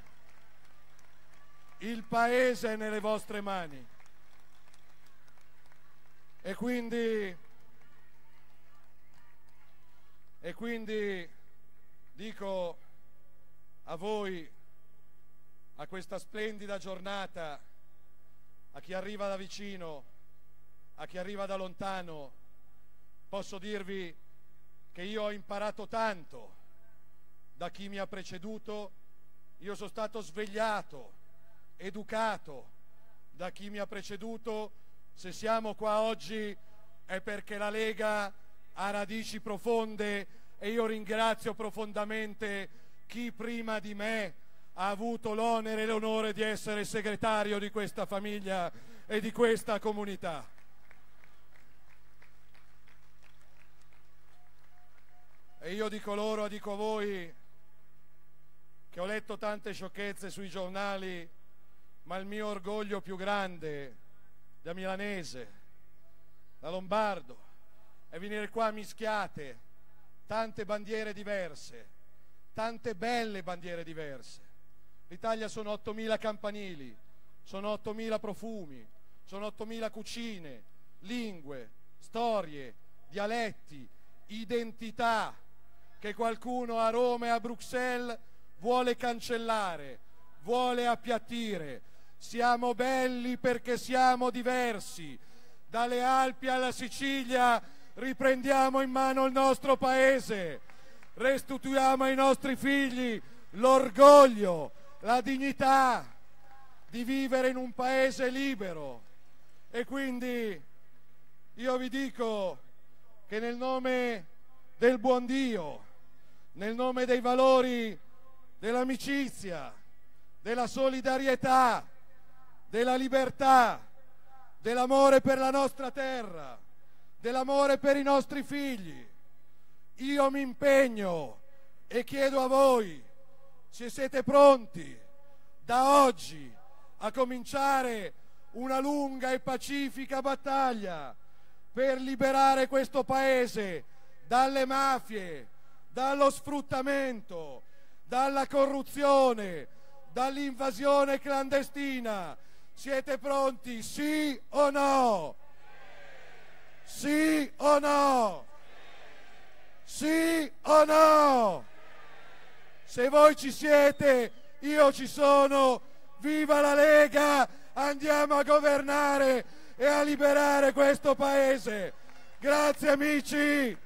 Il paese è nelle vostre mani. E quindi dico a voi, a questa splendida giornata, a chi arriva da vicino, a chi arriva da lontano, posso dirvi che io ho imparato tanto da chi mi ha preceduto. Io sono stato svegliato, educato da chi mi ha preceduto. Se siamo qua oggi è perché la Lega ha radici profonde e io ringrazio profondamente chi prima di me ha avuto l'onere e l'onore di essere segretario di questa famiglia e di questa comunità. E io dico loro, dico a voi, che ho letto tante sciocchezze sui giornali, ma il mio orgoglio più grande da milanese, da lombardo, è venire qua a mischiate tante bandiere diverse, tante belle bandiere diverse. L'Italia sono 8.000 campanili, sono 8.000 profumi, sono 8.000 cucine, lingue, storie, dialetti, identità, che qualcuno a Roma e a Bruxelles vuole cancellare, vuole appiattire. Siamo belli perché siamo diversi. Dalle Alpi alla Sicilia riprendiamo in mano il nostro paese, restituiamo ai nostri figli l'orgoglio, la dignità di vivere in un paese libero. E quindi io vi dico che nel nome del buon Dio, nel nome dei valori dell'amicizia, della solidarietà, della libertà, dell'amore per la nostra terra, dell'amore per i nostri figli, io mi impegno e chiedo a voi se siete pronti da oggi a cominciare una lunga e pacifica battaglia per liberare questo paese dalle mafie, dallo sfruttamento, dalla corruzione, dall'invasione clandestina. Siete pronti? Sì o no? Sì o no? Sì o no? Se voi ci siete, io ci sono. Viva la Lega! Andiamo a governare e a liberare questo paese. Grazie amici!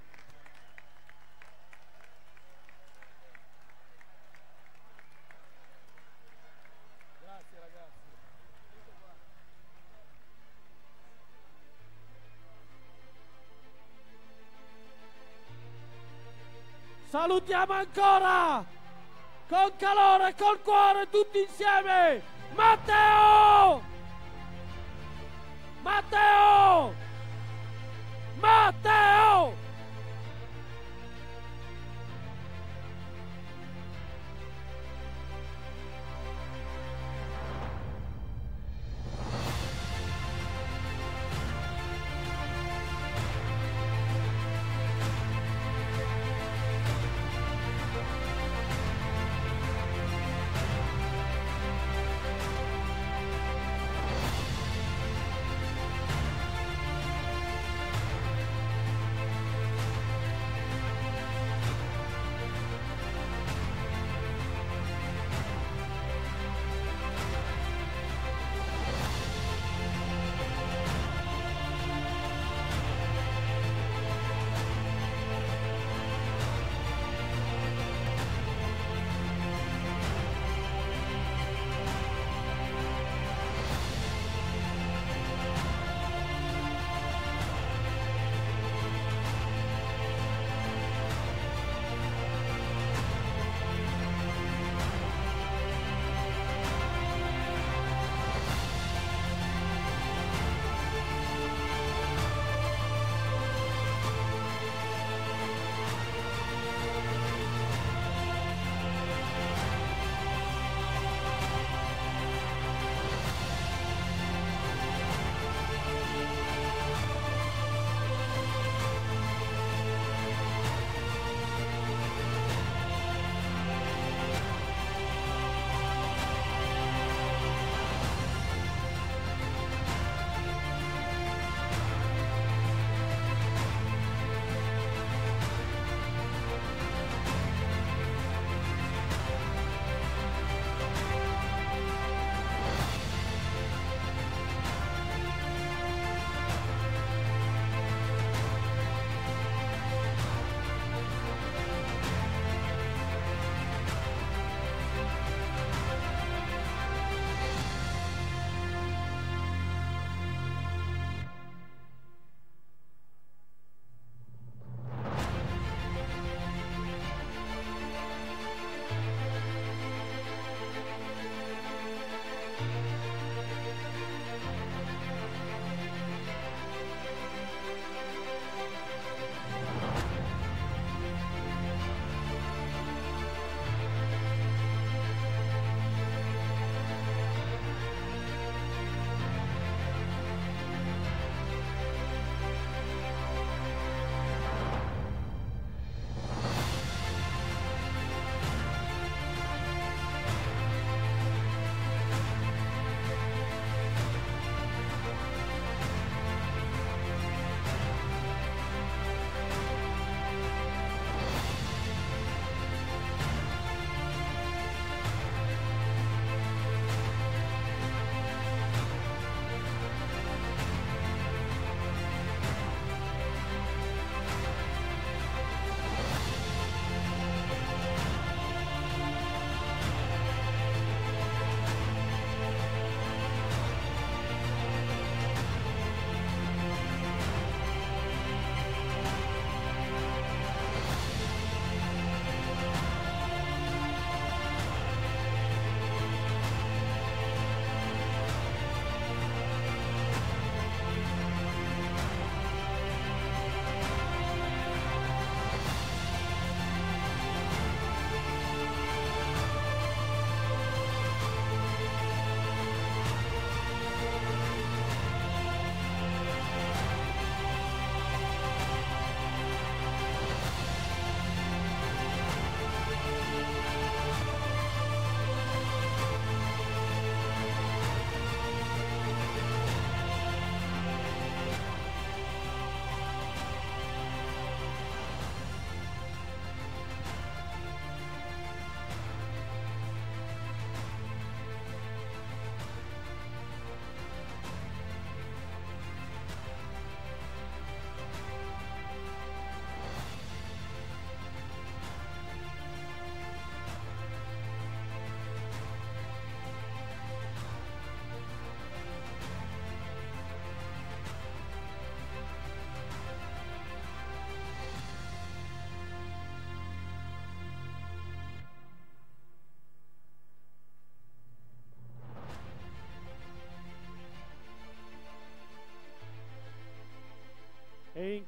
Salutiamo ancora con calore e col cuore tutti insieme Matteo! Matteo! Matteo!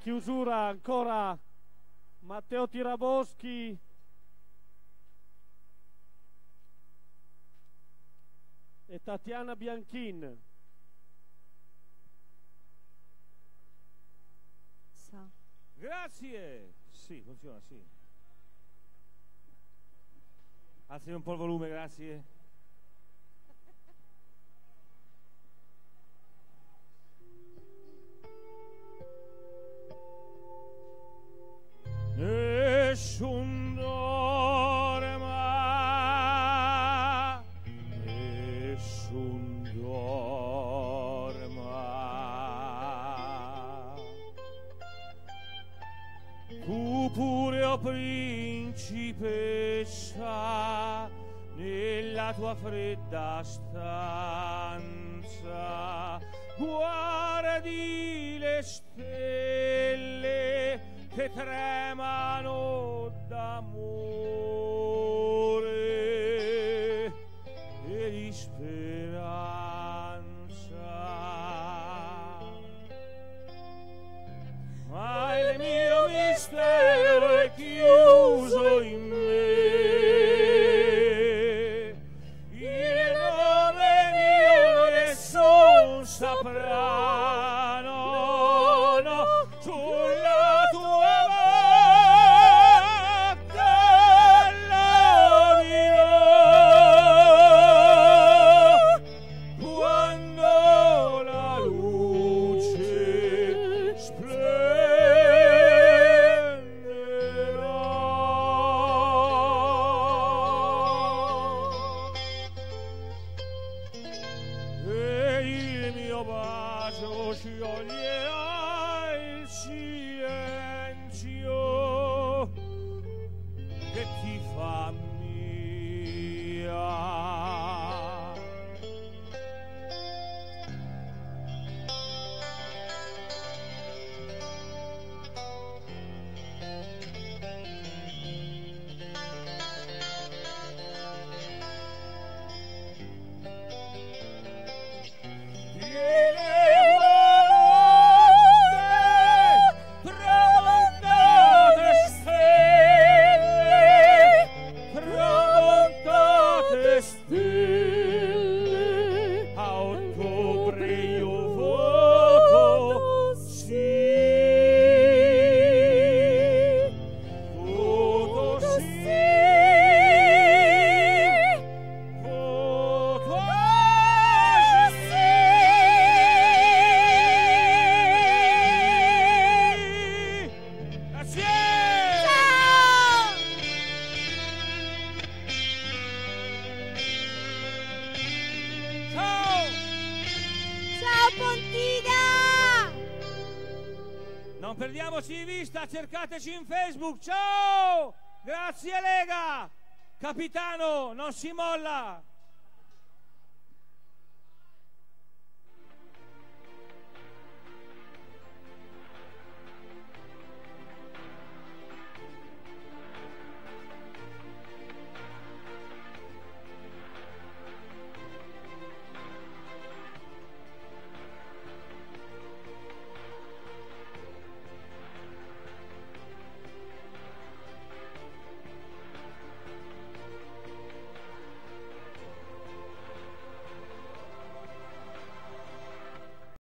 chiusura ancora Matteo Tiraboschi e Tatiana Bianchin. Grazie. Sì, funziona, sì. Alzi un po' il volume, grazie. Nessun dorma, nessun dorma. Tu pure, o principessa, nella tua fredda stanza, guardi le stelle che tremano d'amore e di speranza. Ma il mio mistero è chiuso in me, il nome mio nessun saprà, no, no, sulla tua bocca la dirò quando la luce e il mio bacio scioglierà il silenzio che ti fa mia. Tramontate stelle, a ottobre io voto sì, voto sì, voto sì. Grazie! Ciao! Ciao Pontida! Non perdiamoci di vista, cercateci in Facebook. Ciao! Grazie Lega! Capitano, non si molla!